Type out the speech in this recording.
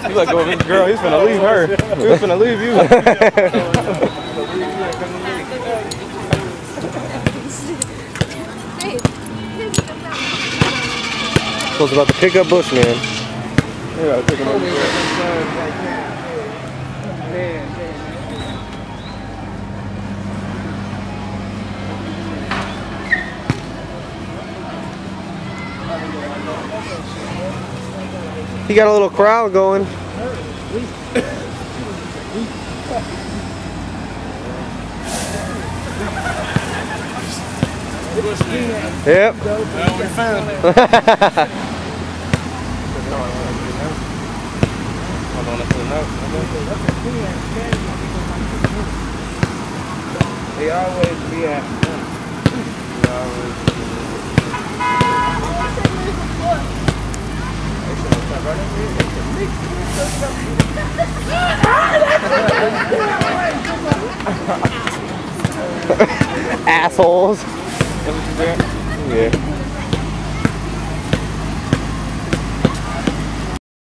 You let go of this girl, he's finna leave her. He's finna leave you. Was about to pick up Bushman. Yeah, take him over there. He got a little crowd going. Yep. Well, we found it. Hold on, that's enough. They always be at. They always Assholes. That's what you said? Yeah.